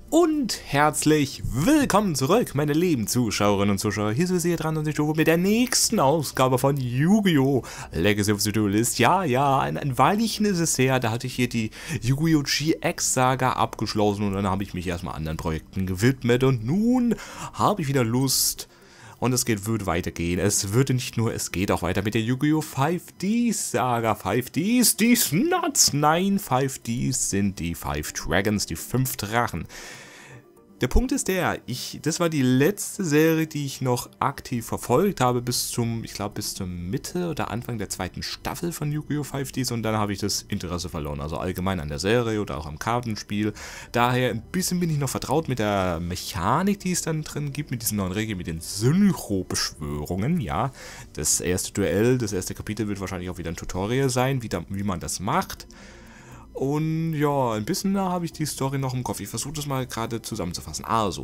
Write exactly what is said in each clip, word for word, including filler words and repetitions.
Und herzlich willkommen zurück, meine lieben Zuschauerinnen und Zuschauer. Hier sind Sie dran und ich rufe mit der nächsten Ausgabe von Yu-Gi-Oh! Legacy of the Duelist. Ja, ja, ein, ein Weilchen ist es her, da hatte ich hier die Yu-Gi-Oh! G X-Saga abgeschlossen und dann habe ich mich erstmal anderen Projekten gewidmet und nun habe ich wieder Lust. Und es geht, wird weitergehen. Es wird nicht nur, es geht auch weiter mit der Yu-Gi-Oh! fünf D-Saga. fünf Ds, D's Nuts. Nein, fünf Ds sind die fünf Dragons, die fünf Drachen. Der Punkt ist der, ich, das war die letzte Serie, die ich noch aktiv verfolgt habe, bis zum, ich glaube, bis zur Mitte oder Anfang der zweiten Staffel von Yu-Gi-Oh! fünf Ds und dann habe ich das Interesse verloren, also allgemein an der Serie oder auch am Kartenspiel. Daher ein bisschen bin ich noch vertraut mit der Mechanik, die es dann drin gibt, mit diesen neuen Regeln, mit den Synchro-Beschwörungen, ja. Das erste Duell, das erste Kapitel wird wahrscheinlich auch wieder ein Tutorial sein, wie, da, wie man das macht. Und ja, ein bisschen da habe ich die Story noch im Kopf. Ich versuche das mal gerade zusammenzufassen. Also,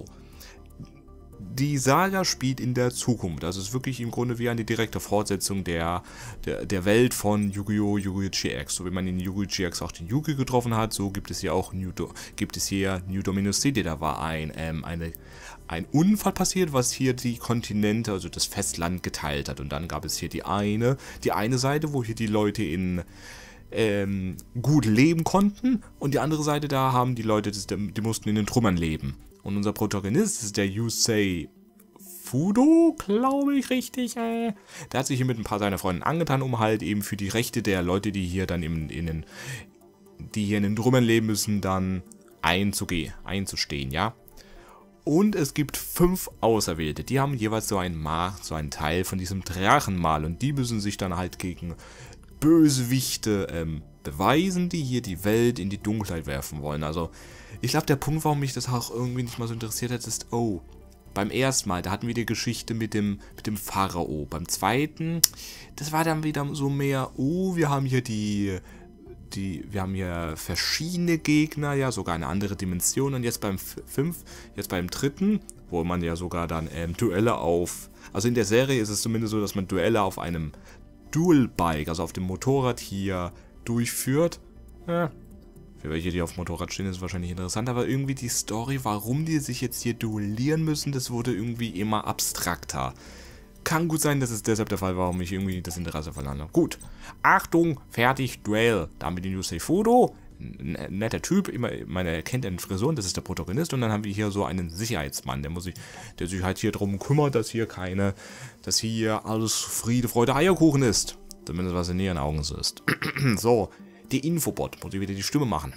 die Saga spielt in der Zukunft. Also es ist wirklich im Grunde wie eine direkte Fortsetzung der, der, der Welt von Yu-Gi-Oh! Yu-Gi-Oh! G X. So wie man in Yu-Gi-Oh! G X auch den Yu-Gi getroffen hat, so gibt es hier auch New, Do gibt es hier New Dominus City. Da war ein, ähm, eine, ein Unfall passiert, was hier die Kontinente, also das Festland geteilt hat. Und dann gab es hier die eine, die eine Seite, wo hier die Leute in Ähm, gut leben konnten und die andere Seite, da haben die Leute, die mussten in den Trümmern leben. Und unser Protagonist ist der Yusei Fudo, glaube ich richtig. Äh. Der hat sich hier mit ein paar seiner Freunde angetan, um halt eben für die Rechte der Leute, die hier dann in, in den, die hier in den Trümmern leben müssen, dann einzugehen, einzustehen, ja. Und es gibt fünf Auserwählte, die haben jeweils so ein Mal, so einen Teil von diesem Drachenmal und die müssen sich dann halt gegen Bösewichte ähm, beweisen, die hier die Welt in die Dunkelheit werfen wollen. Also, ich glaube, der Punkt, warum mich das auch irgendwie nicht mal so interessiert hat, ist, oh, beim ersten Mal, da hatten wir die Geschichte mit dem, mit dem Pharao. Beim zweiten, das war dann wieder so mehr, oh, wir haben hier die, die, wir haben hier verschiedene Gegner, ja, sogar eine andere Dimension. Und jetzt beim fünf, jetzt beim dritten, wo man ja sogar dann ähm, Duelle auf, also in der Serie ist es zumindest so, dass man Duelle auf einem Dual-Bike, also auf dem Motorrad hier durchführt. Ja, für welche, die auf Motorrad stehen, ist wahrscheinlich interessant, aber irgendwie die Story, warum die sich jetzt hier duellieren müssen, das wurde irgendwie immer abstrakter. Kann gut sein, dass es deshalb der Fall war, warum ich irgendwie das Interesse verloren habe. Gut, Achtung, fertig, Duell. Damit den Yusei Fudo, ein netter Typ, immer, man erkennt einen Frisuren, das ist der Protagonist und dann haben wir hier so einen Sicherheitsmann, der muss sich, der sich halt hier drum kümmert, dass hier keine, dass hier alles Friede, Freude, Eierkuchen ist. Zumindest was in ihren Augen so ist. So, die Infobot, muss ich wieder die Stimme machen.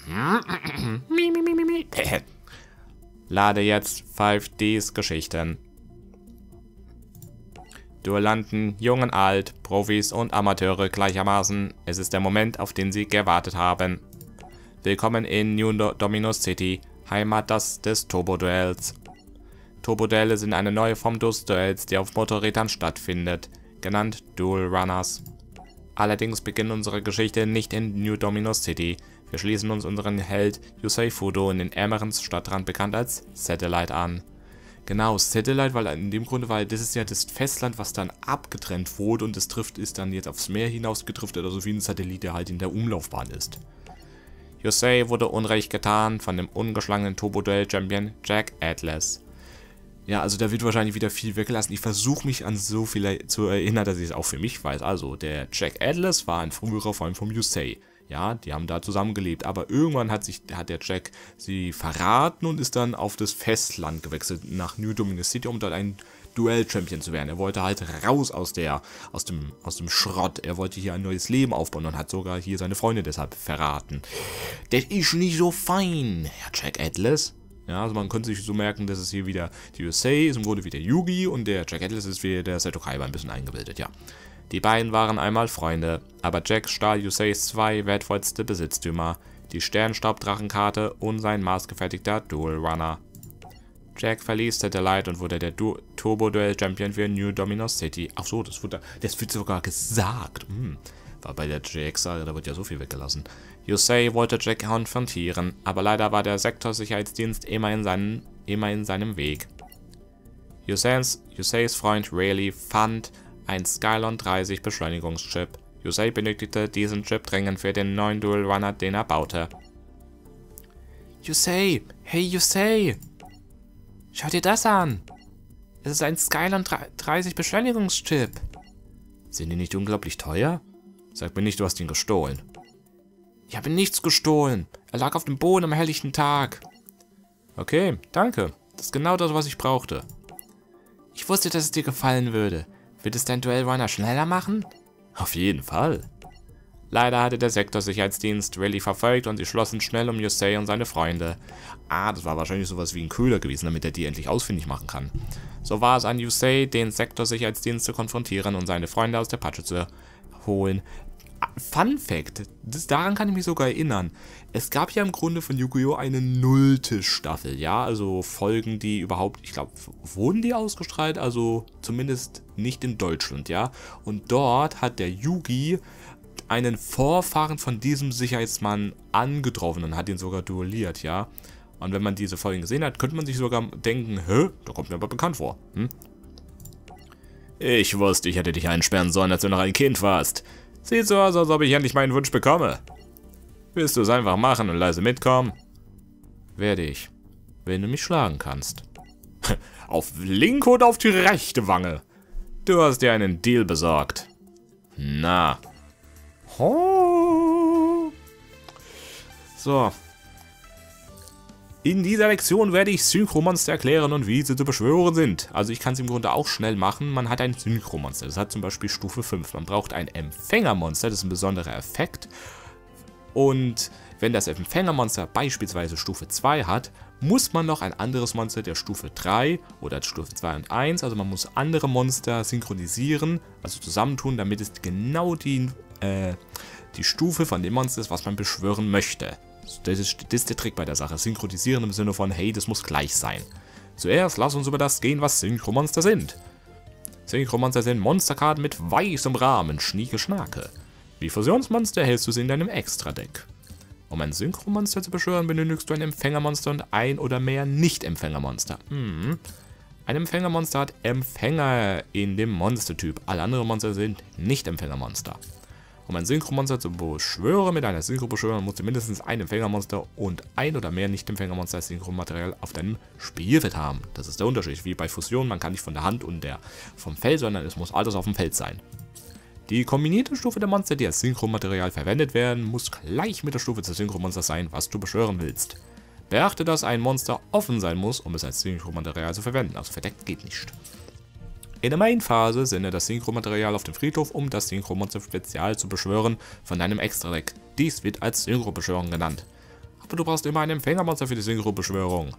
Lade jetzt fünf Ds Geschichten. Duellanten, jung und alt, Profis und Amateure gleichermaßen. Es ist der Moment, auf den sie gewartet haben. Willkommen in New Dominus City, Heimat des, des Turbo-Duells. Turbo-Duelle sind eine neue Form des Duells, die auf Motorrädern stattfindet, genannt Duel Runners. Allerdings beginnt unsere Geschichte nicht in New Dominus City. Wir schließen uns unseren Held Yusei Fudo in den ärmeren Stadtrand, bekannt als Satellite, an. Genau, Satellite, weil in dem Grunde, weil das ist ja das Festland, was dann abgetrennt wurde und das trifft ist dann jetzt aufs Meer hinaus gedriftet, also wie ein Satellit, der halt in der Umlaufbahn ist. Yusei wurde Unrecht getan von dem ungeschlagenen Turbo-Duell-Champion Jack Atlas. Ja, also da wird wahrscheinlich wieder viel weggelassen. Ich versuche mich an so viel zu erinnern, dass ich es auch für mich weiß. Also, der Jack Atlas war ein früherer Freund vom Yusei. Ja, die haben da zusammengelebt. Aber irgendwann hat sich hat der Jack sie verraten und ist dann auf das Festland gewechselt, nach New Dominus City, um dort ein Duell-Champion zu werden. Er wollte halt raus aus der, aus dem, aus dem Schrott. Er wollte hier ein neues Leben aufbauen und hat sogar hier seine Freunde deshalb verraten. Das ist nicht so fein, Herr Jack Atlas. Ja, also man könnte sich so merken, dass es hier wieder, die Yusei ist im Grunde wie der Yugi und der Jack Atlas ist wie der Seto Kaiba ein bisschen eingebildet, ja. Die beiden waren einmal Freunde, aber Jack stahl Yuseis zwei wertvollste Besitztümer, die Sternstaubdrachenkarte und sein maßgefertigter Dual Runner. Jack verließ Satellite und wurde der Turbo-Duell-Champion für New Dominus City. Ach so, das wird, das wird sogar gesagt. Hm. War bei der G X-Saga, da wird ja so viel weggelassen. Yusei wollte Jack konfrontieren, aber leider war der Sektorsicherheitsdienst immer in, seinen, immer in seinem Weg. Yuseis, Yuseis Freund Rayleigh fand ein Skylon dreißig Beschleunigungschip. Yusei benötigte diesen Chip dringend für den neuen Dual Runner, den er baute. Yusei, Hey, Yusei! Schau dir das an! Es ist ein Skylon dreißig Beschleunigungschip. Sind die nicht unglaublich teuer? Sag mir nicht, du hast ihn gestohlen. Ich habe nichts gestohlen. Er lag auf dem Boden am helllichten Tag. Okay, danke. Das ist genau das, was ich brauchte. Ich wusste, dass es dir gefallen würde. Wird es dein Duellrunner schneller machen? Auf jeden Fall. Leider hatte der Sektorsicherheitsdienst Rayleigh verfolgt und sie schlossen schnell um Yusei und seine Freunde. Ah, das war wahrscheinlich sowas wie ein Köder gewesen, damit er die endlich ausfindig machen kann. So war es an Yusei, den Sektorsicherheitsdienst zu konfrontieren und seine Freunde aus der Patsche zu holen. Fun Fact, das, daran kann ich mich sogar erinnern. Es gab ja im Grunde von Yu-Gi-Oh! Eine nullte Staffel, ja, also Folgen, die überhaupt, ich glaube, wurden die ausgestrahlt, also zumindest nicht in Deutschland, ja. Und dort hat der Yugi einen Vorfahren von diesem Sicherheitsmann angetroffen und hat ihn sogar duelliert, ja. Und wenn man diese Folgen gesehen hat, könnte man sich sogar denken, hä, da kommt mir aber bekannt vor, hm? Ich wusste, ich hätte dich einsperren sollen, als du noch ein Kind warst. Sieht so aus, als ob ich endlich meinen Wunsch bekomme. Willst du es einfach machen und leise mitkommen? Werde ich, wenn du mich schlagen kannst. Auf linke und auf die rechte Wange. Du hast dir einen Deal besorgt. Na. Oh. So. In dieser Lektion werde ich Synchromonster erklären und wie sie zu beschwören sind. Also ich kann es im Grunde auch schnell machen. Man hat ein Synchromonster. Das hat zum Beispiel Stufe fünf. Man braucht ein Empfängermonster. Das ist ein besonderer Effekt. Und wenn das Empfängermonster beispielsweise Stufe zwei hat, muss man noch ein anderes Monster der Stufe drei oder Stufe zwei und eins, also man muss andere Monster synchronisieren, also zusammentun, damit es genau die, äh, die Stufe von dem Monster ist, was man beschwören möchte. Das ist, das ist der Trick bei der Sache. Synchronisieren im Sinne von, hey, das muss gleich sein. Zuerst lass uns über das gehen, was Synchromonster sind. Synchromonster sind Monsterkarten mit weißem Rahmen, Schnieke Schnake. Wie Fusionsmonster hältst du sie in deinem Extra-Deck. Um ein Synchromonster zu beschwören, benötigst du ein Empfängermonster und ein oder mehr Nicht-Empfängermonster. Hm. Ein Empfängermonster hat Empfänger in dem Monstertyp. Alle anderen Monster sind Nicht-Empfängermonster. Um ein Synchromonster zu beschwören mit einer Synchrobeschwörung, musst du mindestens ein Empfängermonster und ein oder mehr Nicht-Empfängermonster als Synchromaterial auf deinem Spielfeld haben. Das ist der Unterschied. Wie bei Fusion, man kann nicht von der Hand und der vom Feld, sondern es muss alles auf dem Feld sein. Die kombinierte Stufe der Monster, die als Synchromaterial verwendet werden, muss gleich mit der Stufe des Synchromonsters sein, was du beschwören willst. Beachte, dass ein Monster offen sein muss, um es als Synchromaterial zu verwenden, also verdeckt geht nicht. In der Main-Phase sende das Synchromaterial auf den Friedhof, um das Synchromonster Spezial zu beschwören von deinem Extra-Deck. Dies wird als Synchrobeschwörung genannt. Aber du brauchst immer ein Empfängermonster für die Synchrobeschwörung.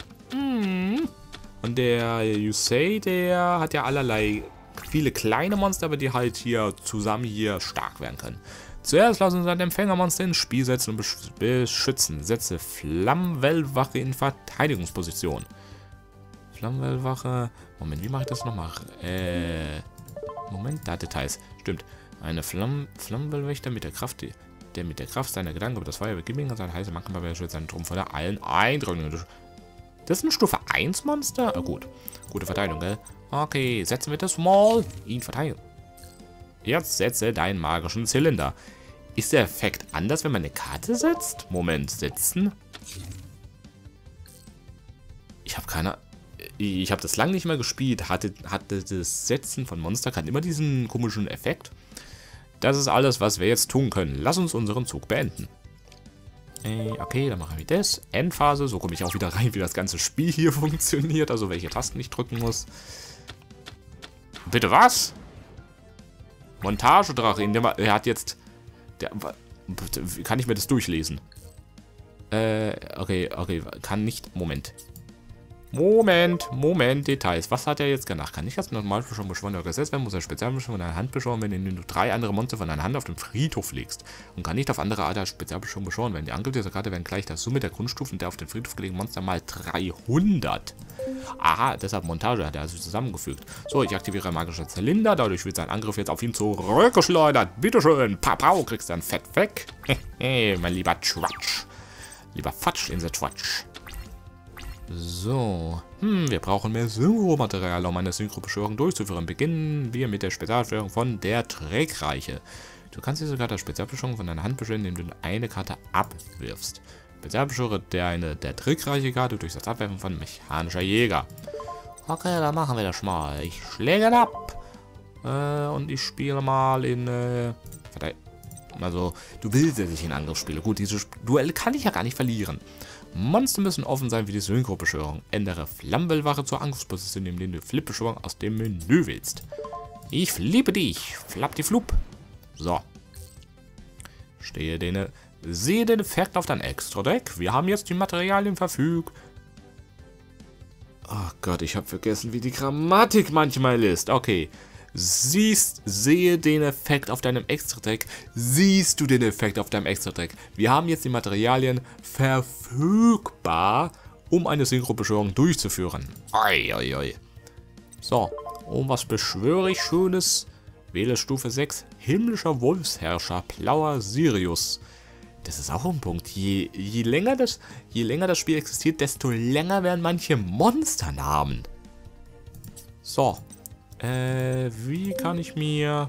Mm. Und der Yusei, der hat ja allerlei viele kleine Monster, aber die halt hier zusammen hier stark werden können. Zuerst lassen wir ein Empfängermonster ins Spiel setzen und besch beschützen. Setze Flammenwellwache in Verteidigungsposition. Flammenwellwache. Moment, wie mache ich das nochmal? Äh. Moment, da Details. Stimmt. Eine Flamm Flammenwellwächter mit der Kraft, die, der mit der Kraft seiner Gedanken über das Feuer beginnen kann, sein heiße Mankenbarriere schützt seinen Trumpf vor der allen Eindrückungen. Das ist ein Stufe eins Monster? Ah, gut. Gute Verteidigung, gell? Okay, setzen wir das mal. Ihn verteidigen. Jetzt setze deinen magischen Zylinder. Ist der Effekt anders, wenn man eine Karte setzt? Moment, setzen. Ich habe keine... Ich habe das lange nicht mehr gespielt. Hatte, hatte das Setzen von Monsterkarten immer diesen komischen Effekt? Das ist alles, was wir jetzt tun können. Lass uns unseren Zug beenden. Okay, dann machen wir das. Endphase, so komme ich auch wieder rein, wie das ganze Spiel hier funktioniert, also welche Tasten ich drücken muss. Bitte was? Montagedrache, in dem er hat jetzt... Der, kann ich mir das durchlesen? Äh, okay, okay, kann nicht... Moment. Moment, Moment, Details. Was hat er jetzt gemacht? Kann ich das normal schon beschworen oder gesetzt werden? Muss er Spezialbeschwörung von deiner Hand beschworen, wenn du drei andere Monster von deiner Hand auf dem Friedhof legst. Und kann nicht auf andere Art als Spezialbeschwörung beschworen werden. Die Angriff dieser Karte werden gleich der Summe der Grundstufen der auf den Friedhof gelegenen Monster mal dreihundert. Aha, deshalb Montage hat er also zusammengefügt. So, ich aktiviere magischer Zylinder. Dadurch wird sein Angriff jetzt auf ihn zurückgeschleudert. Bitteschön. Papau, kriegst du ein Fett weg. Hehe, mein lieber Twatsch. Lieber Fatsch in der Twatsch. So, hm, wir brauchen mehr Synchromaterial, um eine Synchrobeschwörung durchzuführen. Beginnen wir mit der Spezialbeschwörung von der Trägreiche. Du kannst diese Karte als Spezialbeschwörung von deiner Hand beschwören, indem du eine Karte abwirfst. Spezialbeschwöre der eine der trickreiche Karte durch das Abwerfen von mechanischer Jäger. Okay, dann machen wir das mal. Ich schläge ab. Äh, und ich spiele mal in... Äh, also, du willst, dass ich in Angriff spiele. Gut, dieses Duell kann ich ja gar nicht verlieren. Monster müssen offen sein wie die Synchro-Beschwörung. Ändere Flammenwellwache zur Angriffsposition, indem du Flip-Beschwörung aus dem Menü wählst. Ich flippe dich. Flapp die Flup. So. Stehe den... Sehe den Effekt auf dein Extra-Deck. Wir haben jetzt die Materialien verfügt. Oh Gott, ich habe vergessen, wie die Grammatik manchmal ist. Okay. Siehst, sehe den Effekt auf deinem Extra-Deck. Siehst du den Effekt auf deinem Extra-Deck? Wir haben jetzt die Materialien verfügbar, um eine Synchro-Beschwörung durchzuführen. Oi, oi, oi. So, und was beschwöre ich Schönes? Wähle Stufe sechs, himmlischer Wolfsherrscher, Plauer Sirius. Das ist auch ein Punkt. Je, je, länger das, je länger das Spiel existiert, desto länger werden manche Monsternamen. So. Äh, wie kann ich mir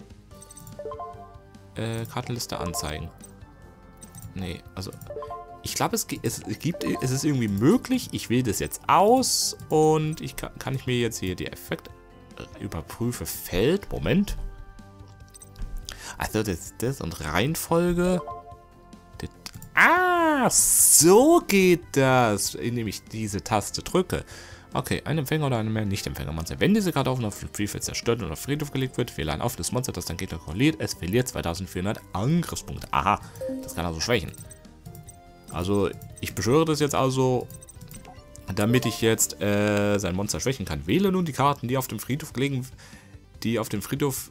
äh, Kartenliste anzeigen? Nee, also ich glaube, es, es, es gibt, es ist irgendwie möglich. Ich wähle das jetzt aus und ich kann, kann ich mir jetzt hier die Effekte äh, überprüfe Feld. Moment. Also das, das und Reihenfolge. Das, ah, so geht das, indem ich diese Taste drücke. Okay, ein Empfänger oder ein mehr Nicht-Empfänger-Monster. Wenn diese Karte auf einem Spielfeld zerstört oder auf Friedhof gelegt wird, wähle ein offenes Monster, das dann Gegner kontrolliert. Es verliert zweitausendvierhundert Angriffspunkte. Aha, das kann also schwächen. Also, ich beschwöre das jetzt also, damit ich jetzt äh, sein Monster schwächen kann. Wähle nun die Karten, die auf dem Friedhof gelegen, die auf dem Friedhof...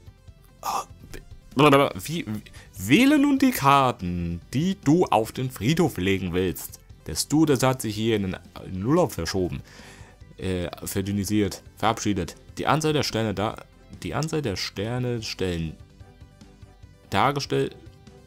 Oh, wie, wähle nun die Karten, die du auf den Friedhof legen willst. Das Du, das hat sich hier in den Urlaub verschoben. Äh, verdünnisiert, verabschiedet. Die Anzahl der Sterne da. Die Anzahl der Sterne stellen dargestellt.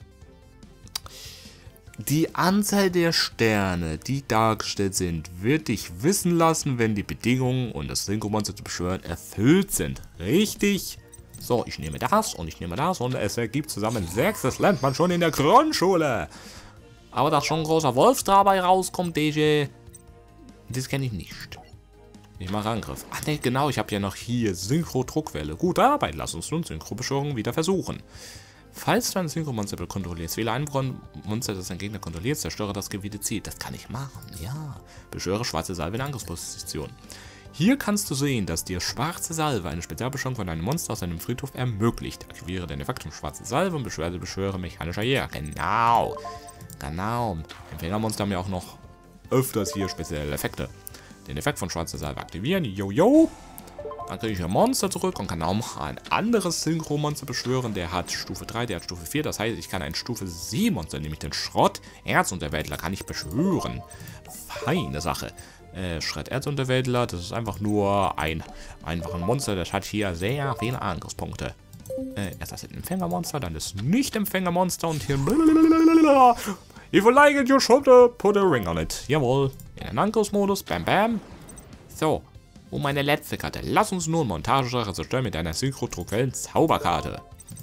Die Anzahl der Sterne, die dargestellt sind, wird dich wissen lassen, wenn die Bedingungen, um das Synchro-Monster zu beschwören, erfüllt sind. Richtig? So, ich nehme das und ich nehme das und es ergibt zusammen sechs. Das lernt man schon in der Grundschule. Aber dass schon ein großer Wolf dabei rauskommt, D J, das kenne ich nicht. Ich mache Angriff. Ach ne, genau, ich habe ja noch hier Synchro-Druckwelle. Gute Arbeit, lass uns nun Synchro-Beschwörung wieder versuchen. Falls du ein Synchro-Monster kontrollierst, wähle ein Monster, das dein Gegner kontrolliert, zerstöre das gewählte Ziel. Das kann ich machen, ja. Beschwöre schwarze Salve in Angriffsposition. Hier kannst du sehen, dass dir schwarze Salve eine Spezialbeschwörung von einem Monster aus einem Friedhof ermöglicht. Aktiviere den Effekt von schwarze Salve und beschwöre, beschwöre mechanischer Jäger. Genau. Genau. Empfängermonster haben ja auch noch öfters hier spezielle Effekte. Den Effekt von schwarzer Salve aktivieren. Jojo. Dann kriege ich ein Monster zurück und kann auch noch ein anderes Synchro-Monster beschwören. Der hat Stufe drei, der hat Stufe vier. Das heißt, ich kann ein Stufe sieben Monster, nämlich den Schrott Erzunterwäldler, kann ich beschwören. Feine Sache. Äh, Schrott Erzunterwäldler, das ist einfach nur ein einfach ein Monster, das hat hier sehr viele Angriffspunkte. Äh, erst das Empfängermonster, dann das Nicht-Empfängermonster und hier... If you like it, you should put a ring on it. Jawohl. In den Angriffsmodus. Bam, bam. So. Und meine letzte Karte. Lass uns nun Montagesache zerstören mit einer Synchro-Druckwellen-Zauberkarte.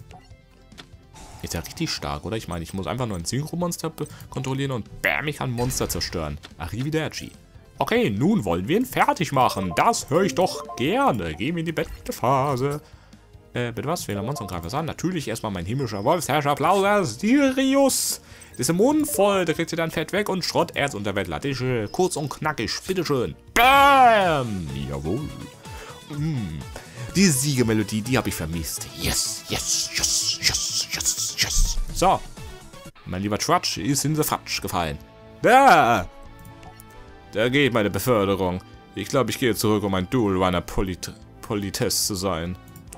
Ist ja richtig stark, oder? Ich meine, ich muss einfach nur ein Synchro-Monster kontrollieren und bam, ich kann Monster zerstören. Arrivederci. Okay, nun wollen wir ihn fertig machen. Das höre ich doch gerne. Gehen wir in die Bettephase. Äh, bitte was? Wähler Monster und greife es an. Natürlich erstmal mein himmlischer Wolfsherrscher Plauer Sirius. Das ist im Mund voll. Der kriegt sie dann fett weg und Schrott Erzunterwäldler. Kurz und knackig. Bitteschön. Bam! Jawohl. Mm. Die Siegemelodie, die habe ich vermisst. Yes, yes, yes, yes, yes, yes. So. Mein lieber Trutsch ist in the Fatsch gefallen. Da! Da geht meine Beförderung. Ich glaube, ich gehe zurück, um ein Dual-Runner Polit Politesse zu sein.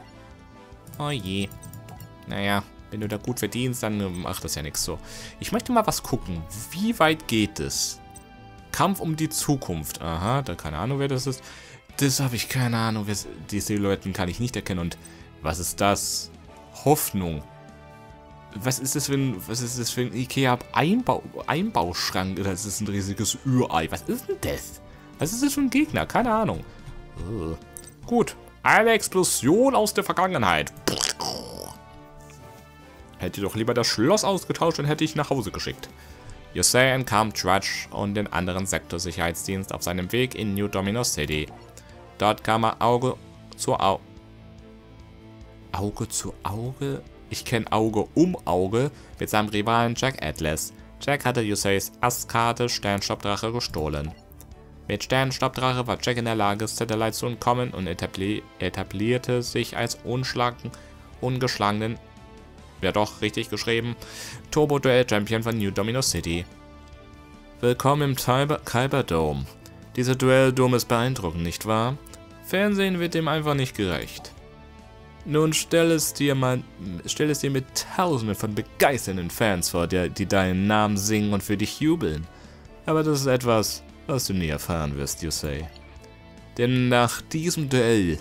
Oh je. Naja, wenn du da gut verdienst, dann macht das ja nichts so. Ich möchte mal was gucken. Wie weit geht es? Kampf um die Zukunft. Aha, da keine Ahnung, wer das ist. Das habe ich keine Ahnung. Die Silhouetten kann ich nicht erkennen. Und was ist das? Hoffnung. Was ist das für ein, was ist das für ein Ikea Einbau, Einbauschrank? Das ist ein riesiges Ürei. Was ist denn das? Was ist das für ein Gegner? Keine Ahnung. Uh. Gut. Eine Explosion aus der Vergangenheit. Hätte ich doch lieber das Schloss ausgetauscht und hätte ich nach Hause geschickt. Yusei entkam Trudge und den anderen Sektorsicherheitsdienst auf seinem Weg in New Domino City. Dort kam er Auge zu Auge. Auge zu Auge? Ich kenne Auge um Auge mit seinem Rivalen Jack Atlas. Jack hatte Yuseis Astkarte Sternstaubdrache gestohlen. Mit Sternstaubdrache war Jack in der Lage, Satellite zu entkommen und etabli etablierte sich als unschlagen, ungeschlagenen, ja doch, richtig geschrieben, Turbo-Duell-Champion von New Domino City. Willkommen im Kyber Dome. Dieser Duell-Dome ist beeindruckend, nicht wahr? Fernsehen wird dem einfach nicht gerecht. Nun stell es dir mal, stell es dir mit Tausenden von begeisternden Fans vor, die, die deinen Namen singen und für dich jubeln. Aber das ist etwas, was du nie erfahren wirst, Yusei. Denn nach diesem Duell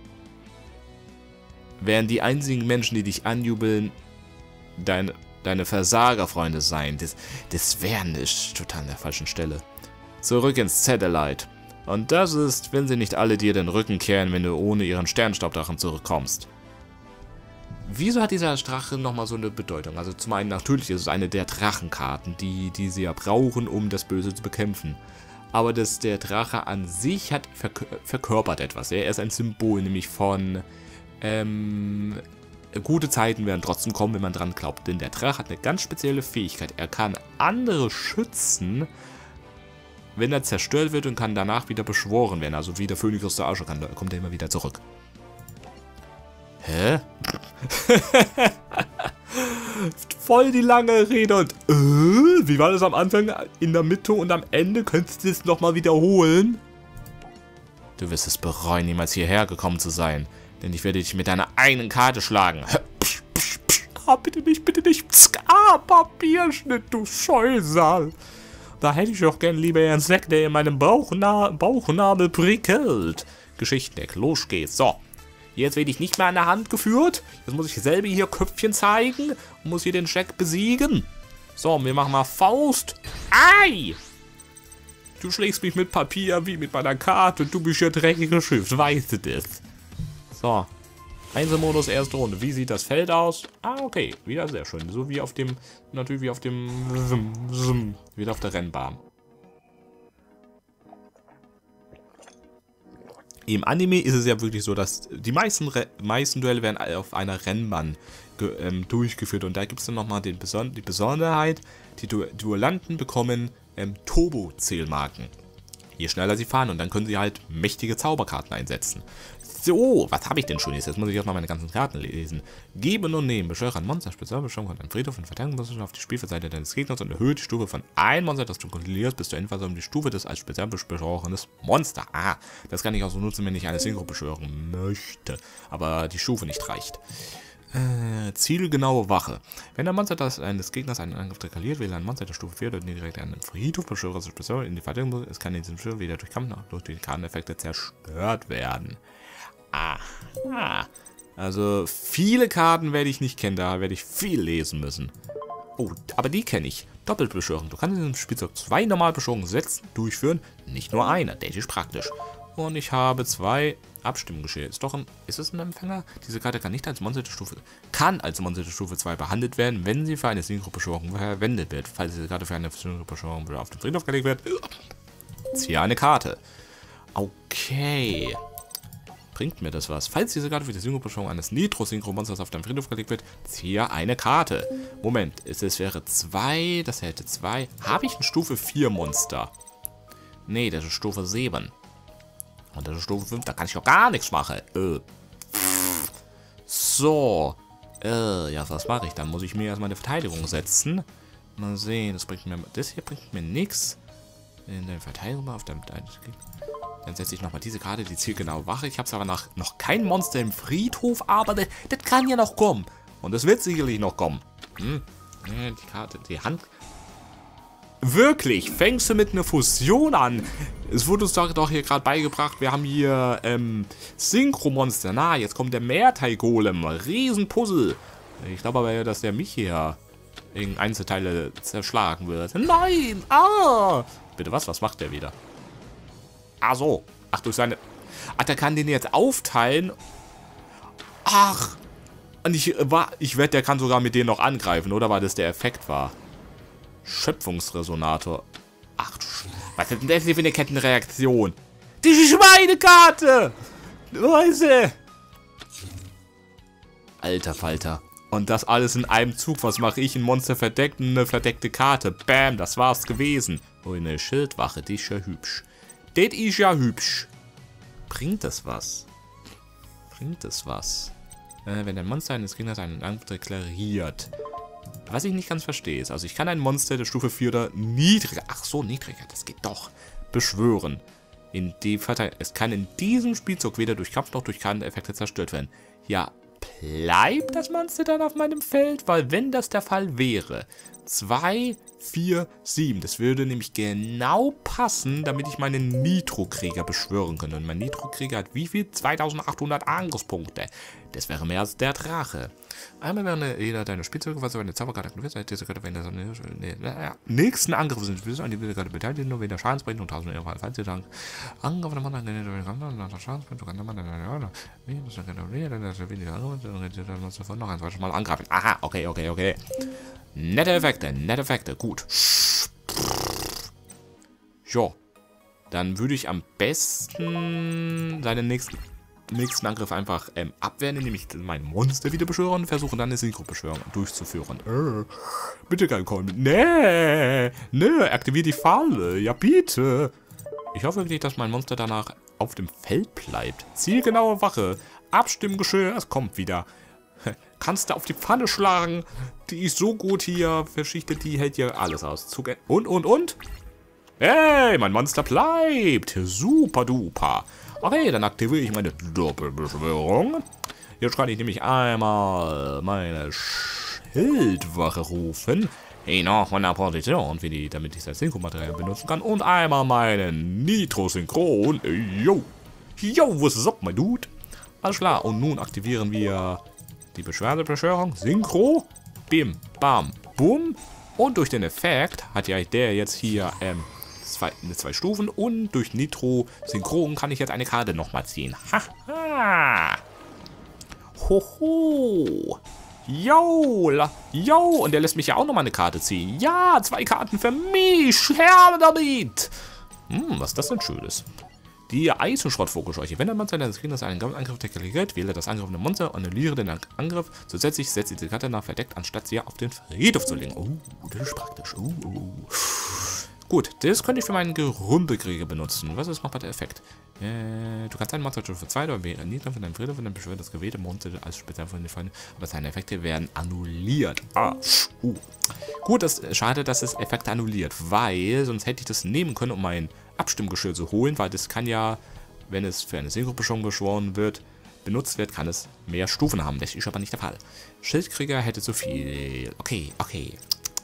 werden die einzigen Menschen, die dich anjubeln, deine, deine Versagerfreunde sein. Das, das werden ist total an der falschen Stelle. Zurück ins Satellite. Und das ist, wenn sie nicht alle dir den Rücken kehren, wenn du ohne ihren Sternstaubdrachen zurückkommst. Wieso hat dieser Drache nochmal so eine Bedeutung? Also zum einen, natürlich ist es eine der Drachenkarten, die, die sie ja brauchen, um das Böse zu bekämpfen. Aber das, der Drache an sich hat verk verkörpert etwas. Er ist ein Symbol, nämlich von ähm, gute Zeiten werden trotzdem kommen, wenn man dran glaubt. Denn der Drache hat eine ganz spezielle Fähigkeit. Er kann andere schützen, wenn er zerstört wird, und kann danach wieder beschworen werden. Also wie der Phönix aus der Asche kann, da kommt er immer wieder zurück. Hä? Voll die lange Rede und äh, wie war das am Anfang, in der Mitte und am Ende? Könntest du es nochmal wiederholen? Du wirst es bereuen, niemals hierher gekommen zu sein. Denn ich werde dich mit deiner eigenen Karte schlagen. Ah, bitte nicht, bitte nicht. Ah, Papierschnitt, du Scheusal. Da hätte ich doch gern lieber einen Sack, der in meinem Bauchna Bauchnabel prickelt. Geschichtendeck, los geht's. So. Jetzt werde ich nicht mehr an der Hand geführt. Jetzt muss ich selber hier Köpfchen zeigen und muss hier den Jack besiegen. So, wir machen mal Faust. Ei! Du schlägst mich mit Papier wie mit meiner Karte. Du bist ja dreckige Schrift, weißt du das? So. Einzelmodus, erste Runde. Wie sieht das Feld aus? Ah, okay. Wieder sehr schön. So wie auf dem, natürlich wie auf dem, wieder auf der Rennbahn. Im Anime ist es ja wirklich so, dass die meisten, Re meisten Duelle werden auf einer Rennbahn ähm, durchgeführt. Und da gibt es dann nochmal die Besonderheit, die du Duellanten bekommen ähm, Turbo-Zählmarken. Je schneller sie fahren, und dann können sie halt mächtige Zauberkarten einsetzen. So, was habe ich denn schon jetzt? Jetzt muss ich erstmal meine ganzen Karten lesen. Geben und nehmen. Beschwöre ein Monster, Spezialbeschwörung von einem Friedhof und Verteidigungsposition auf die Spielfeldseite deines Gegners und erhöht die Stufe von einem Monster, das du kontrollierst, bis zur Endphase um die Stufe des als spezialbeschworenes Monster. Ah, das kann ich auch so nutzen, wenn ich eine Synchro beschwören möchte, aber die Stufe nicht reicht. Äh, zielgenaue Wache. Wenn der Monster das eines Gegners einen Angriff dekaliert, wähle ein Monster der Stufe vier oder direkt einen Friedhof beschwöre Spezial in die Verteidigung. Es kann in diesem Spiel weder durch Kampf noch durch die Karteneffekte zerstört werden. Ah, also viele Karten werde ich nicht kennen, da werde ich viel lesen müssen. Oh, aber die kenne ich. Doppelbeschwörung. Du kannst in diesem Spielzeug zwei Normalbeschwörungen setzen, durchführen, nicht nur eine. Das ist praktisch. Und ich habe zwei Abstimmungsgeschehen. Ist doch ein, ist es ein Empfänger? Diese Karte kann nicht als Monster der Stufe, kann als Monster der Stufe zwei behandelt werden, wenn sie für eine Synchro-Beschwörung verwendet wird. Falls diese Karte für eine Synchro-Beschwörung auf den Friedhof gelegt wird, ziehe eine Karte. Okay. Bringt mir das was? Falls diese Karte für die Synchro-Beschwörung eines Nitro-Synchro-Monsters auf deinem Friedhof gelegt wird, ziehe eine Karte. Moment, es wäre zwei, das hätte zwei. Habe ich ein Stufe vier Monster? Nee, das ist Stufe sieben. Und das ist Stufe fünf, da kann ich doch gar nichts machen. Äh. So. Äh, ja, was mache ich? Dann muss ich mir erstmal eine Verteidigung setzen. Mal sehen, das bringt mir. Das hier bringt mir nichts. In der Verteidigung auf dem. Dann setze ich nochmal diese Karte, die zielgenaue Wache. Ich habe es aber nach, noch kein Monster im Friedhof, aber das, das kann ja noch kommen. Und das wird sicherlich noch kommen. Hm. Die Karte, die Hand. Wirklich, fängst du mit einer Fusion an? Es wurde uns doch, doch hier gerade beigebracht, wir haben hier ähm, Synchro-Monster. Na, jetzt kommt der Meertai-Golem. Riesenpuzzle. Ich glaube aber, dass der mich hier in Einzelteile zerschlagen wird. Nein! Ah! Bitte was? Was macht der wieder? Ah so. Ach, durch seine... Ach, der kann den jetzt aufteilen. Ach. Und ich war... Ich wette, der kann sogar mit denen noch angreifen, oder? Weil das der Effekt war. Schöpfungsresonator. Ach du Sch... Was ist denn das hier für eine Kettenreaktion? Die Schweinekarte! Leute! Alter Falter. Und das alles in einem Zug. Was mache ich? Ein Monster verdeckt und eine verdeckte Karte. Bam, das war's gewesen. Oh, eine Schildwache. Die ist ja hübsch. Das ist ja hübsch. Bringt das was? Bringt das was? Äh, wenn ein Monster eines Gegners einen Angriff deklariert. Was ich nicht ganz verstehe ist, also ich kann ein Monster der Stufe vier oder niedriger, ach so, niedriger, das geht doch, beschwören. In dem Fall, es kann in diesem Spielzug weder durch Kampf noch durch Karteneffekte zerstört werden. Ja, bleibt das Monster dann auf meinem Feld? Weil wenn das der Fall wäre, zwei, vier, sieben, das würde nämlich genau passen, damit ich meinen Nitro-Krieger beschwören könnte. Und mein Nitro-Krieger hat wie viel? zweitausendachthundert Angriffspunkte. Das wäre mehr als der Drache. Einmal während jeder deiner Spielzeuge, was eine Zauberkarte aktiviert ist, diese Karte, wenn das nächsten Angriff sind, an die Karte beteiligt, nur weder Schadensbrechen und tausend Euro falls ihr dann Angriff der Mann an den Schadensbrechen, du kannst man dann dann noch ein zweites Mal angreifen. Aha, okay, okay, okay. Nette Effekte, nette Effekte, gut. Jo. Dann würde ich am besten seinen nächsten, nächsten Angriff einfach ähm, abwehren, indem ich mein Monster wieder beschwöre und versuche dann eine Synchro-Beschwörung durchzuführen. Äh, bitte kein Call. Nee, nee, aktiviere die Falle. Ja, bitte. Ich hoffe wirklich, dass mein Monster danach auf dem Feld bleibt. Zielgenaue Wache. Abstimmgeschirr, es kommt wieder. Kannst du auf die Pfanne schlagen. Die ist so gut hier. Verschichtet, die hält hier alles aus. Zug und, und, und. Hey, mein Monster bleibt. Super duper. Okay, dann aktiviere ich meine Doppelbeschwörung. Jetzt kann ich nämlich einmal meine Schildwache rufen. Hey, noch von der Position, wie die, damit ich das Synchromaterial benutzen kann. Und einmal meinen Nitro-Synchron. Yo. Yo, was ist up, mein Dude? Alles klar. Und nun aktivieren wir die Beschwerdebeschwörung. Synchro. Bim, bam, bum. Und durch den Effekt hat ja der jetzt hier ähm, zwei, zwei Stufen. Und durch Nitro-Synchron kann ich jetzt eine Karte nochmal ziehen. Haha. Hoho. Yo, yo, und der lässt mich ja auch nochmal eine Karte ziehen. Ja, zwei Karten für mich. Her damit. Hm, was ist das denn Schönes? Die Eisenschrott-Fokusscheuche. Wenn ein Monster deines Gegners einen Angriff deklariert, wähle das angreifende Monster und annulliere den Angriff. Zusätzlich setzt diese Karte nach verdeckt, anstatt sie auf den Friedhof zu legen. Oh, das ist praktisch. Oh, oh. Gut, das könnte ich für meinen Gerundekrieger benutzen. Was ist noch bei der Effekt? Äh, du kannst einen Monster für zwei oder mehr niedrig von deinem Friedhof und dann beschwört das gewählte Monster als speziell von den Freunden, aber seine Effekte werden annulliert. Ah, uh. Gut, das ist schade, dass es Effekte annulliert, weil sonst hätte ich das nehmen können, um mein Abstimmgeschirr zu holen, weil das kann ja, wenn es für eine Synchrobeschwörung beschworen wird, benutzt wird, kann es mehr Stufen haben. Das ist aber nicht der Fall. Schildkrieger hätte zu viel. Okay, okay.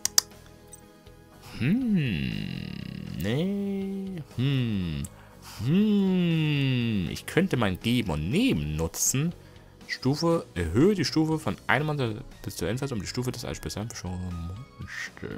Hm, nee, hm, hm, ich könnte mein Geben und Nehmen nutzen. Stufe, erhöhe die Stufe von einem Monster bis zur Endphase um die Stufe des als Spezialbeschwörungen Monster.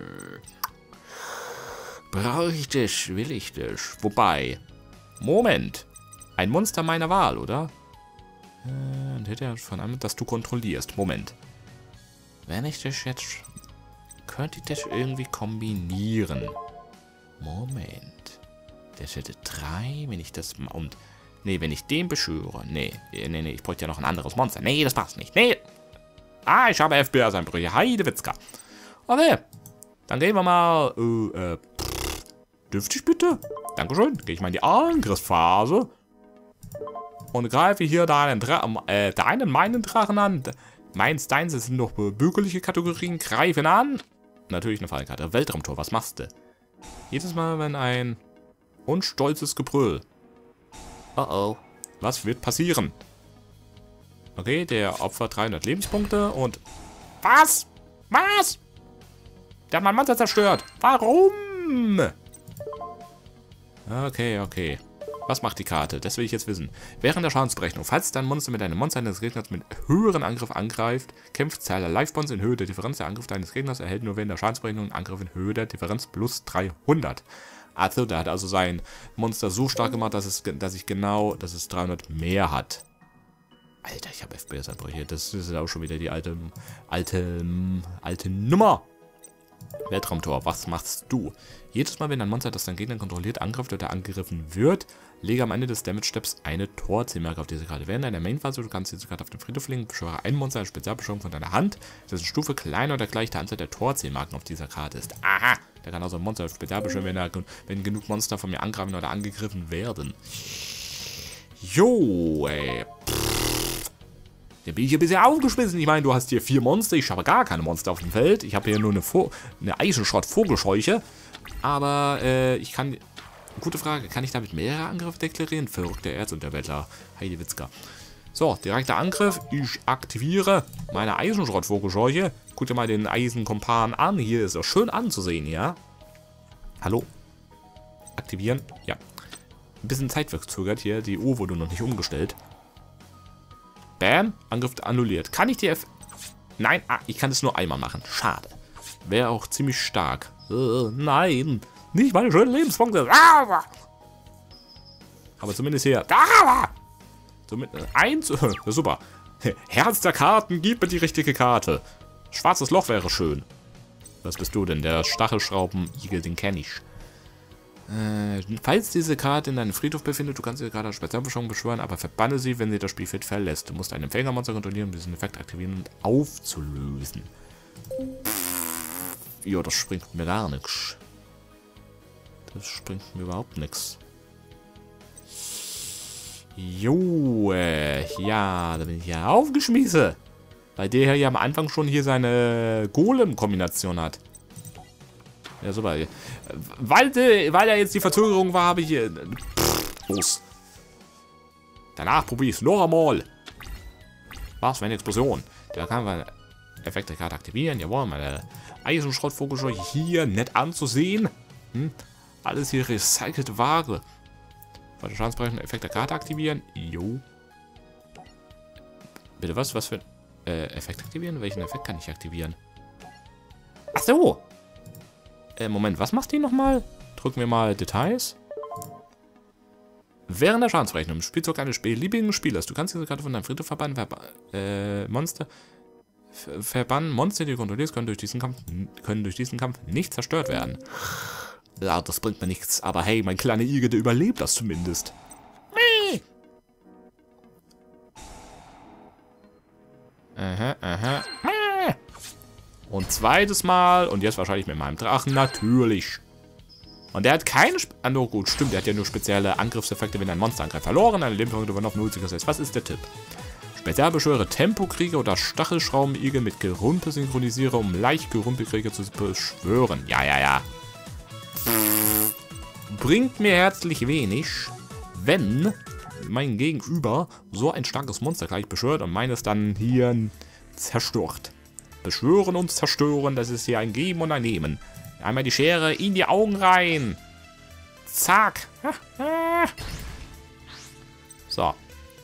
Brauche ich das? Will ich das? Wobei, Moment, ein Monster meiner Wahl, oder? Äh, und hätte er von einem, das du kontrollierst. Moment. Wenn ich das jetzt... Könnte ich das irgendwie kombinieren? Moment. Das hätte drei, wenn ich das... Und... Nee, wenn ich den beschwöre. Nee, nee, nee, ich bräuchte ja noch ein anderes Monster. Nee, das passt nicht. Nee. Ah, ich habe F B S-Einbrüche. Heidewitzka. Okay. Dann gehen wir mal... Äh, äh... Dürfte ich bitte? Dankeschön. Gehe ich mal in die Angriffsphase. Und greife hier da einen, Dra äh, deinen, meinen Drachen an. Meins, deins, das sind doch bürgerliche Kategorien. Greifen an. Natürlich eine Fallkarte. Weltraumtor, was machst du? Jedes Mal, wenn ein unstolzes Gebrüll. Oh oh. Was wird passieren? Okay, der opfert dreihundert Lebenspunkte und... Was? Was? Der hat mein Monster zerstört. Warum? Okay, okay. Was macht die Karte? Das will ich jetzt wissen. Während der Schadensberechnung, falls dein Monster mit einem Monster eines Gegners mit höheren Angriff angreift, kämpft Zahl der Life-Bonds in Höhe der Differenz. Der Angriff deines Gegners erhält nur während der Schadensberechnung einen Angriff in Höhe der Differenz plus dreihundert. Also, der hat also sein Monster so stark gemacht, dass es, dass ich genau, dass es dreihundert mehr hat. Alter, ich habe F P S-Einbrüche. Das ist auch schon wieder die alte, alte, alte Nummer. Weltraumtor, was machst du? Jedes Mal, wenn ein Monster, das dein Gegner kontrolliert, angreift oder angegriffen wird, lege am Ende des Damage-Steps eine Torzielmarke auf diese Karte. Während deiner Main-Phase, du kannst diese Karte auf den Friedhof legen, beschwöre ein Monster eine Spezialbeschwörung von deiner Hand, dessen Stufe kleiner oder gleich der Anzahl der Torzielmarken auf dieser Karte ist. Aha! Der kann also ein Monster spezialbeschwören, wenn, er, wenn genug Monster von mir angreifen oder angegriffen werden. Jo, ey. Da bin ich ein bisschen aufgeschmissen. Ich meine, du hast hier vier Monster. Ich habe gar keine Monster auf dem Feld. Ich habe hier nur eine, eine Eisenschrott-Vogelscheuche. Aber äh, ich kann... Gute Frage. Kann ich damit mehrere Angriffe deklarieren? Verrückter Erzunterwäldler. Heidewitzka. So, direkter Angriff. Ich aktiviere meine Eisenschrott-Vogelscheuche. Guck dir mal den Eisenkompan an. Hier ist er schön anzusehen, ja? Hallo? Aktivieren? Ja. Ein bisschen Zeit verzögert hier. Die Uhr wurde noch nicht umgestellt. Bam. Angriff annulliert. Kann ich die F... Nein, ah, ich kann es nur einmal machen. Schade. Wäre auch ziemlich stark. Uh, nein. Nicht meine schönen Lebenspunkte. Aber zumindest hier. Zumindest eins. Super. Herz der Karten, gib mir die richtige Karte. Schwarzes Loch wäre schön. Was bist du denn? Der Stachelschrauben-Igel, den kenne ich. Äh, falls diese Karte in deinem Friedhof befindet, du kannst diese Karte als Spezialbeschwörung beschwören, aber verbanne sie, wenn sie das Spielfeld verlässt. Du musst ein Empfängermonster kontrollieren, um diesen Effekt aktivieren und aufzulösen. Ja, das springt mir gar nichts. Das springt mir überhaupt nichts. Jo, äh, ja, da bin ich ja aufgeschmissen. Weil der hier ja am Anfang schon hier seine Golem-Kombination hat. Ja, super. Weil, weil ja jetzt die Verzögerung war, habe ich hier... Pff, los. Danach probiere ich es noch einmal. Was für eine Explosion. Da kann man Effekte Karte aktivieren. Jawohl, meine Eisenschrottvogelscheuche hier nett anzusehen. Hm? Alles hier recycelte Ware. Falsche Schadensbereiche Effekt der Karte aktivieren. Jo. Bitte was? Was für ein äh, Effekt aktivieren? Welchen Effekt kann ich aktivieren? Ach so. Äh, Moment, was macht die nochmal? Drücken wir mal Details. Während der Schadensberechnung im Spielzug eines beliebigen Spielers. Du kannst diese Karte von deinem Friedhof verbannen. Verba äh, Monster. Ver verbannen. Monster, die du kontrollierst, können durch diesen Kampf, können durch diesen Kampf nicht zerstört werden. Ja, das bringt mir nichts. Aber hey, mein kleiner Igel, der überlebt das zumindest. Aha, aha. Und zweites Mal. Und jetzt wahrscheinlich mit meinem Drachen. Natürlich. Und der hat keine... Sp ah, no, gut, stimmt. Der hat ja nur spezielle Angriffseffekte, wenn ein Monsterangriff verloren. Eine Lebenspunkte werden auf null gesetzt. Was ist der Tipp? Spezialbeschwöre Tempokrieger oder Stachelschraubenigel mit Gerümpel synchronisiere, um leicht Gerümpelkrieger zu beschwören. Ja, ja, ja. Bringt mir herzlich wenig, wenn mein Gegenüber so ein starkes Monster gleich beschwört und meines dann hier zerstört. Beschwören und zerstören, das ist hier ein Geben und ein Nehmen. Einmal die Schere in die Augen rein. Zack. So.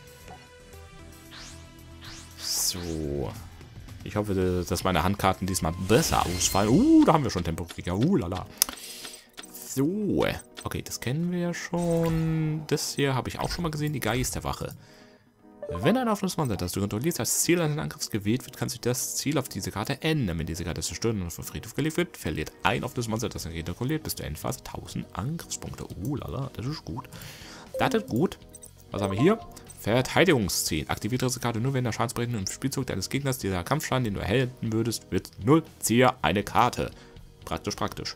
So. Ich hoffe, dass meine Handkarten diesmal besser ausfallen. Uh, da haben wir schon Tempokrieger. Uh, lala. So. Okay, das kennen wir ja schon. Das hier habe ich auch schon mal gesehen, die Geisterwache. Wenn ein offenes Monster, das du kontrollierst, als Ziel eines Angriffs gewählt wird, kann sich das Ziel auf diese Karte ändern. Wenn diese Karte zerstört und auf den Friedhof gelegt wird, verliert ein offenes Monster, das er kontrolliert, bis zu Endphase tausend Angriffspunkte. Uh, lala, das ist gut. Das ist gut. Was haben wir hier? Verteidigungsziel. Aktiviert diese Karte nur, wenn der Schadensberechnung im Spielzug deines Gegners dieser Kampfschaden, den du erhalten würdest, wird null. Ziehe eine Karte. Praktisch, praktisch.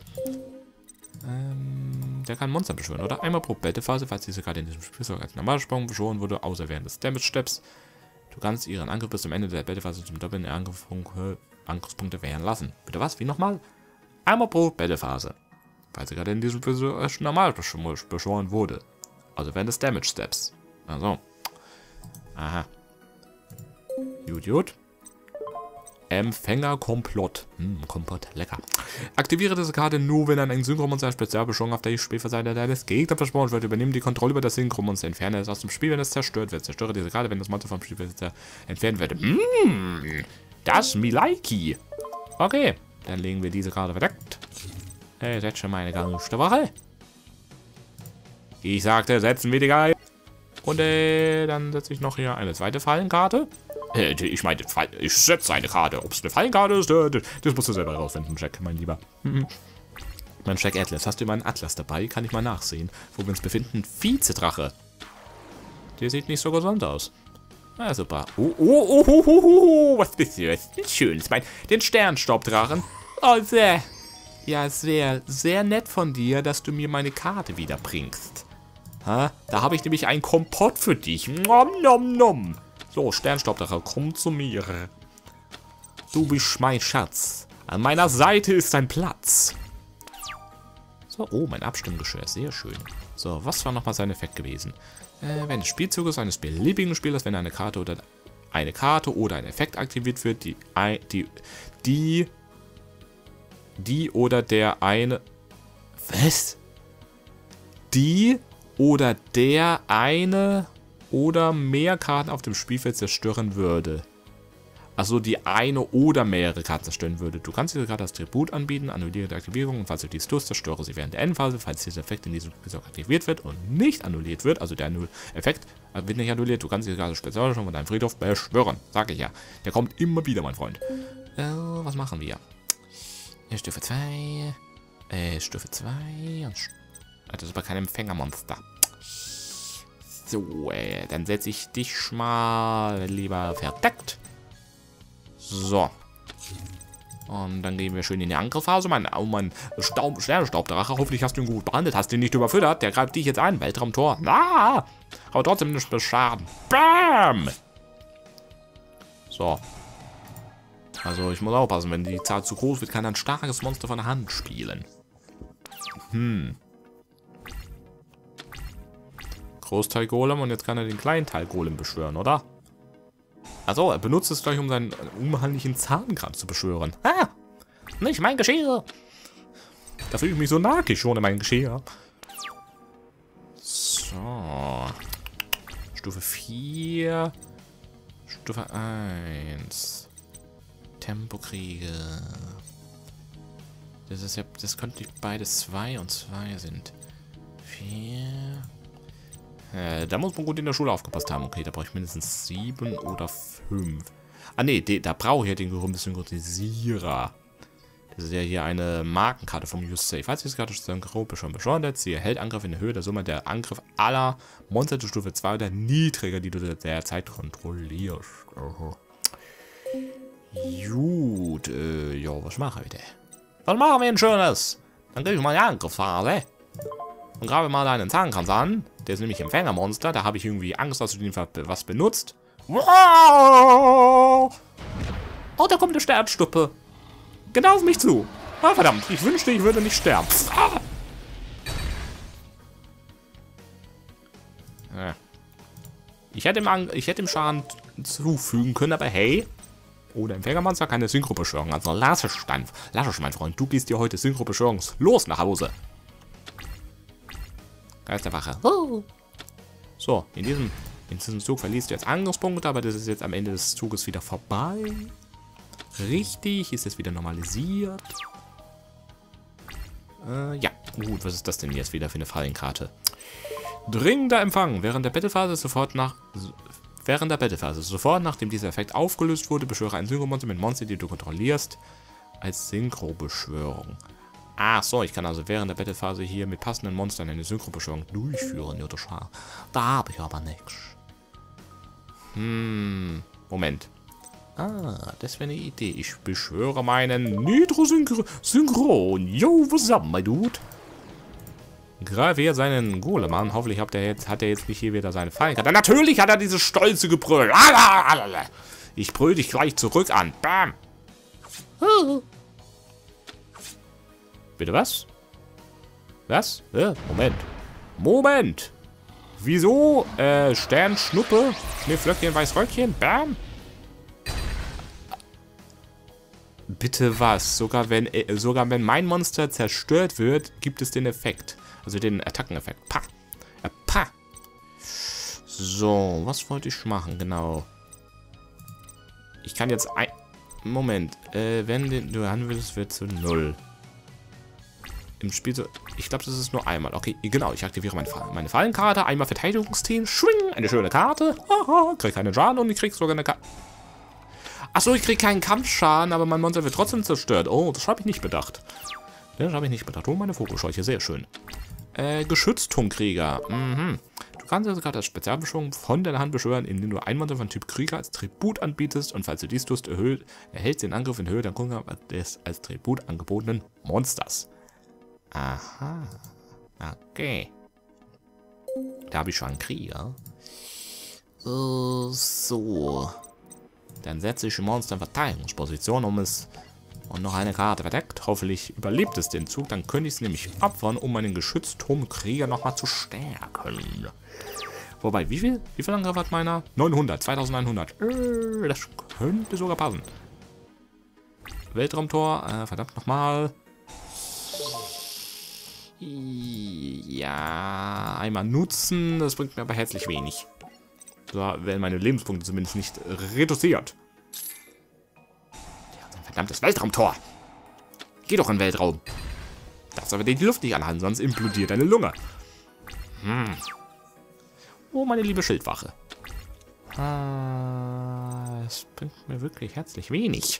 Ähm, der kann Monster beschwören, oder? Einmal pro Battlephase, falls diese Karte in diesem Spielzug als Normalsprung beschworen wurde, außer während des Damage-Steps. Du kannst ihren Angriff bis zum Ende der Battlephase zum Doppeln der Angriffspunkte, Angriffspunkte wehren lassen. Bitte was? Wie nochmal? Einmal pro Battlephase. Falls sie gerade in diesem Spielzug als normal beschworen wurde. Also während des Damage-Steps. Also. Aha. Gut, gut. Empfängerkomplott. Hm, Komplott, lecker. Aktiviere diese Karte nur, wenn ein Synchromonster Spezialbeschwörung auf der Spielverseite deines Gegners beschworen wird. Übernimm die Kontrolle über das Synchromonster. Entferne es aus dem Spiel, wenn es zerstört wird. Zerstöre diese Karte, wenn das Monster vom Spielfeld entfernt wird. Mmh, das Milaiki. Okay, dann legen wir diese Karte verdeckt. Äh, setze schon meine ganze Wache. Ich sagte, setzen wir die Geil. Und äh, dann setze ich noch hier eine zweite Fallenkarte. Äh, ich meine, ich setze eine Karte. Ob es eine Fallenkarte ist, äh, das musst du selber rausfinden, Jack, mein Lieber. Mhm. Mein Jack Atlas, hast du meinen Atlas dabei? Kann ich mal nachsehen, wo wir uns befinden? Vizedrache. Der sieht nicht so gesund aus. Ah, super. Oh, oh, oh, oh, oh, oh, was bist du? Was ist denn Schönes? Mein, den Sternstaubdrachen. Oh, sehr. Ja, sehr, sehr nett von dir, dass du mir meine Karte wiederbringst. Ha? Da habe ich nämlich einen Kompott für dich. Nom, nom, nom. So, Sternstaubdrache, komm zu mir. Du bist mein Schatz. An meiner Seite ist dein Platz. So, oh, mein Abstimmgeschirr, sehr schön. So, was war nochmal sein Effekt gewesen? Äh, wenn des Spielzuges eines beliebigen Spielers, wenn eine Karte oder eine Karte oder ein Effekt aktiviert wird, die die die die oder der eine was? Die oder der eine oder mehr Karten auf dem Spielfeld zerstören würde. Also die eine oder mehrere Karten zerstören würde. Du kannst diese Karte als Tribut anbieten, annulliere die Aktivierung und falls du dies tust, zerstöre sie während der Endphase. Falls dieser Effekt in diesem Spiel aktiviert wird und nicht annulliert wird, also der Effekt wird nicht annulliert, du kannst diese Karte speziell schon von deinem Friedhof beschwören. Sag ich ja. Der kommt immer wieder, mein Freund. Äh, was machen wir? Stufe zwei. Äh, Stufe zwei. Und das ist aber kein Empfängermonster. So, äh, dann setze ich dich mal lieber verdeckt. So. Und dann gehen wir schön in die Angriffphase. Mein, oh, mein Staub, Sternenstaubdrache. Hoffentlich hast du ihn gut behandelt. Hast du ihn nicht überfüttert. Der greift dich jetzt ein. Weltraumtor. Ah! Aber trotzdem nicht Schaden. Bam! So. Also ich muss aufpassen. Wenn die Zahl zu groß wird, kann ein starkes Monster von der Hand spielen. Hm. Großteil Golem und jetzt kann er den Kleinteil Golem beschwören, oder? Also, er benutzt es gleich, um seinen unheimlichen Zahnkranz zu beschwören. Ah! Nicht mein Geschirr! Da fühle ich mich so nackig ohne mein Geschirr. So. Stufe vier. Stufe eins. Tempokriege. Das ist ja. Das könnte nicht beides zwei und zwei sind. vier. Äh, da muss man gut in der Schule aufgepasst haben. Okay, da brauche ich mindestens sieben oder fünf. Ah ne, da brauche ich ja den berühmten Synchronisierer. Das ist ja hier eine Markenkarte vom Use Safe. Falls diese Karte Synchrope schon beschleunigt, sie erhält Angriff in der Höhe der Summe der Angriff aller Monster der Stufe zwei oder niedriger, die du derzeit kontrollierst. Aha. Gut, äh, ja, was machen wir denn? Was machen wir denn Schönes? Dann kriege ich mal die Angriffsphase. Und grabe mal deinen Zahnkranz an. Der ist nämlich Empfängermonster. Da habe ich irgendwie Angst, dass du den was benutzt. Oh, da kommt eine Sternstuppe. Genau auf mich zu. Ah, verdammt. Ich wünschte, ich würde nicht sterben. Ah. Ich hätte, ihm ich hätte ihm Schaden zufügen können, aber hey. Oh, der Empfängermonster keine Synchrobeschwörung. Also lass es, Stein. Lass es, mein Freund. Du gehst dir heute Synchrobeschwörung los nach Hause. Geisterwache. Uh. So, in diesem, in diesem Zug verliest du jetzt Angriffspunkte, aber das ist jetzt am Ende des Zuges wieder vorbei. Richtig, ist jetzt wieder normalisiert. Äh, ja, gut, was ist das denn jetzt wieder für eine Fallenkarte? Dringender Empfang. Während der Battlephase sofort nach... Während der Battlephase sofort, nachdem dieser Effekt aufgelöst wurde, beschwöre ein Synchromonster mit Monster, die du kontrollierst, als Synchrobeschwörung. Ach so, ich kann also während der Battlephase hier mit passenden Monstern eine Synchrobeschwörung durchführen, oder schau. Da habe ich aber nichts. Hm, Moment. Ah, das wäre eine Idee. Ich beschwöre meinen Nitro-Synchron. Yo, was up, my dude? Greife hier seinen Golem an. Hoffentlich hat er jetzt, hat er jetzt nicht hier wieder seine Fallenkarte. Natürlich hat er dieses stolze Gebrüll. Ich brüll dich gleich zurück an. Bam. Bitte was? Was? Äh, Moment. Moment. Wieso? Äh, Sternschnuppe? Schneeflöckchen, Weißröckchen? Bam. Bitte was? Sogar wenn, äh, sogar wenn mein Monster zerstört wird, gibt es den Effekt. Also den Attackeneffekt. Pa. Äh, pa. So, was wollte ich machen? Genau. Ich kann jetzt ein... Moment. Äh, wenn den, du handelst, wird zu null. Im Spiel so... Ich glaube, das ist nur einmal. Okay, genau. Ich aktiviere meine, meine Fallenkarte. Einmal Verteidigungsteam. Schwing. Eine schöne Karte. Haha. Krieg keine Schaden und ich krieg sogar eine Karte. Achso, ich kriege keinen Kampfschaden, aber mein Monster wird trotzdem zerstört. Oh, das habe ich nicht bedacht. Das habe ich nicht bedacht. Oh, meine Vogelscheuche, sehr schön. Äh, Geschützturmkrieger. Mhm. Du kannst also gerade als Spezialbeschwörung von deiner Hand beschwören, indem du ein Monster von Typ Krieger als Tribut anbietest und falls du dies tust, erhöht, erhältst den Angriff in Höhe der Kunde des als Tribut angebotenen Monsters. Aha. Okay. Da habe ich schon einen Krieger. Uh, so. Dann setze ich ein Monster in Verteidigungsposition, um es... Und noch eine Karte verdeckt. Hoffentlich überlebt es den Zug. Dann könnte ich es nämlich opfern, um meinen Geschützturmkrieger nochmal zu stärken. Wobei, wie viel? Wie viel Angriff hat meiner? neunhundert, zweitausendeinhundert. Äh, das könnte sogar passen. Weltraumtor. Äh, verdammt nochmal. Ja, einmal nutzen. Das bringt mir aber herzlich wenig. So werden meine Lebenspunkte zumindest nicht reduziert. Verdammtes Weltraumtor. Geh doch in den Weltraum. Darfst aber die Luft nicht anhalten, sonst implodiert deine Lunge. Hm. Oh, meine liebe Schildwache. Ah, das bringt mir wirklich herzlich wenig.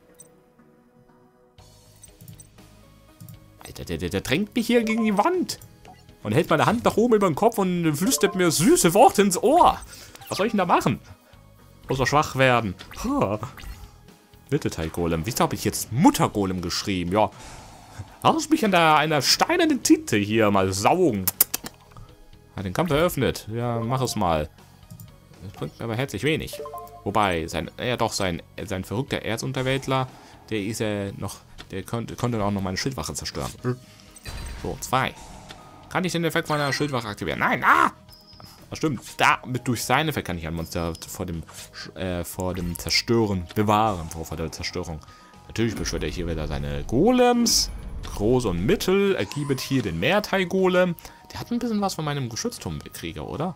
Alter, der, der, der drängt mich hier gegen die Wand. Und hält meine Hand nach oben über den Kopf und flüstert mir süße Worte ins Ohr. Was soll ich denn da machen? Außer schwach werden. Huh. Mittelteil-Golem. Wieso habe ich jetzt Mutter-Golem geschrieben? Ja. Lass mich an der, einer steinernen Tinte hier mal saugen. Hat den Kampf eröffnet. Ja, mach es mal. Das bringt mir aber herzlich wenig. Wobei, sein, ja doch, sein, sein verrückter Erzunterweltler, der ist ja noch, der konnte, konnte auch noch meine Schildwache zerstören. So, zwei. Kann ich den Effekt meiner Schildwache aktivieren? Nein, ah! Das stimmt. Da, mit durch seinen Effekt kann ich ein Monster vor dem, äh, vor dem Zerstören bewahren. Vor, vor der Zerstörung. Natürlich beschwört er hier wieder seine Golems. Groß und Mittel. Er gibt hier den Mehrteil-Golem. Der hat ein bisschen was von meinem Geschützturmkrieger, oder?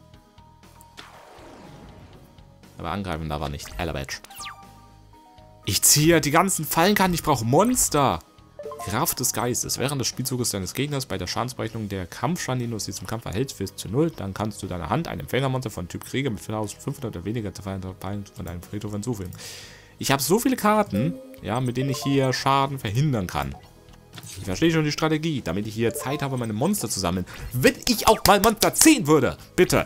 Aber angreifen darf er nicht. Alabatch. Ich ziehe die ganzen Fallenkarten. Ich brauche Monster. Kraft des Geistes. Während des Spielzuges deines Gegners bei der Schadensberechnung der Kampfschaden, den du aus diesem Kampf erhältst, wirst zu null. Dann kannst du deiner Hand ein Empfängermonster von Typ Krieger mit viertausendfünfhundert oder weniger Fallen von deinem Friedhof hinzufügen. Ich habe so viele Karten, ja, mit denen ich hier Schaden verhindern kann. Ich verstehe schon die Strategie, damit ich hier Zeit habe, meine Monster zu sammeln. Wenn ich auch mal Monster ziehen würde, bitte.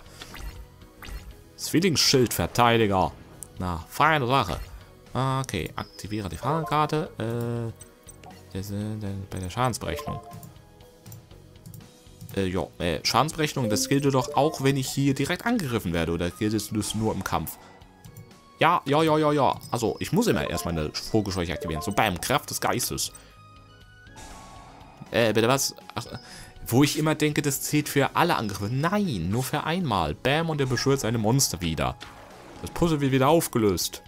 Zwillingsschildverteidiger. Na, feine Sache. Okay, aktiviere die Fahrkarte. Äh... Das, äh, bei der Schadensberechnung. Äh, ja, äh, Schadensberechnung, das gilt doch auch, wenn ich hier direkt angegriffen werde, oder gilt es nur im Kampf? Ja, ja, ja, ja, ja. Also, ich muss immer erstmal eine Vogelscheuche aktivieren. So, beim Kraft des Geistes. Äh, bitte was? Ach, wo ich immer denke, das zählt für alle Angriffe. Nein, nur für einmal. Bam, und er beschwört seine Monster wieder. Das Puzzle wird wieder aufgelöst.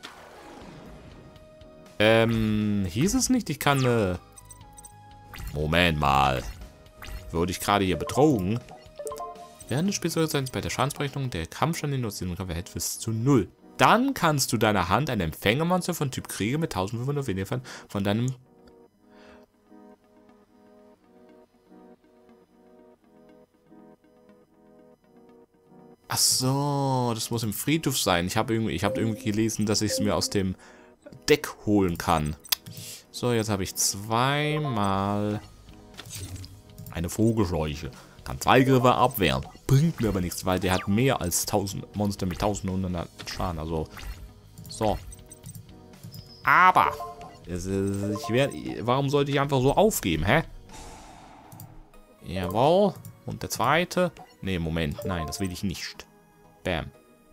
Ähm, hieß es nicht, ich kann, äh... Moment mal. Wurde ich gerade hier betrogen? Während des Spielzugs bei der Schadensberechnung der Kampfstand, den du aus diesem Kampf erhältst, bis zu null. Dann kannst du deiner Hand ein Empfängermonster von Typ Krieger mit eintausendfünfhundert weniger von deinem... Ach so, das muss im Friedhof sein. Ich habe irgendwie, ich habe irgendwie gelesen, dass ich es mir aus dem Deck holen kann. So, jetzt habe ich zweimal eine Vogelscheuche. Kann zwei Griffe abwehren. Bringt mir aber nichts, weil der hat mehr als tausend Monster mit eintausendhundert Schaden. Also, so. Aber, es ist, ich werd, warum sollte ich einfach so aufgeben, hä? Jawohl. Und der zweite. Ne, Moment. Nein, das will ich nicht. Bam.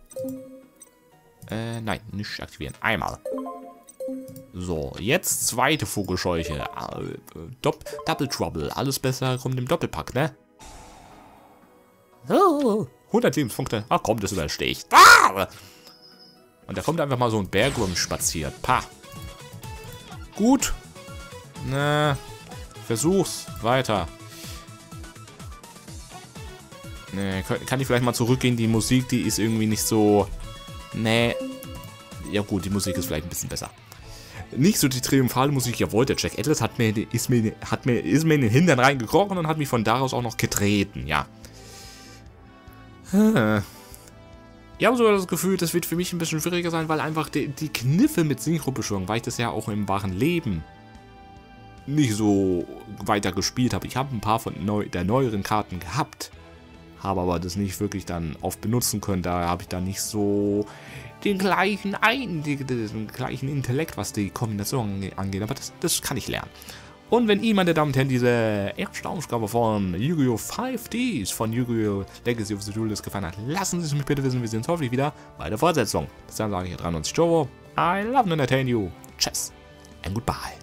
Äh, nein, nicht aktivieren. Einmal. So, jetzt zweite Vogelscheuche. Äh, Dopp Double Trouble. Alles besser kommt im Doppelpack, ne? Oh, hundert Lebenspunkte. Ach komm, das überstehe ich. Ah! Und da kommt einfach mal so ein Bergwurm spaziert. Pah. Gut. Na, versuch's. Weiter. Ne, kann ich vielleicht mal zurückgehen? Die Musik, die ist irgendwie nicht so... Ne. Ja gut, die Musik ist vielleicht ein bisschen besser. Nicht so die triumphale Musik. Jawohl, der Jack Atlas hat mir, ist, mir, hat mir, ist mir in den Hintern reingekrochen und hat mich von daraus auch noch getreten. Ja. Ich habe sogar das Gefühl, das wird für mich ein bisschen schwieriger sein, weil einfach die, die Kniffe mit Synchrobeschwörung, weil ich das ja auch im wahren Leben nicht so weiter gespielt habe. Ich habe ein paar von neu, der neueren Karten gehabt, habe aber das nicht wirklich dann oft benutzen können. Da habe ich dann nicht so den gleichen, Ein den, den gleichen Intellekt, was die Kombination angeht. Aber das, das kann ich lernen. Und wenn Ihnen, meine Damen und Herren, diese erste Ausgabe von Yu-Gi-Oh! fünf Ds von Yu-Gi-Oh! Legacy of the Duelist gefallen hat, lassen Sie es mich bitte wissen. Wir sehen uns hoffentlich wieder bei der Fortsetzung. Bis dann sage ich dreiundneunzig Euro. I love and entertain you. Tschüss and goodbye.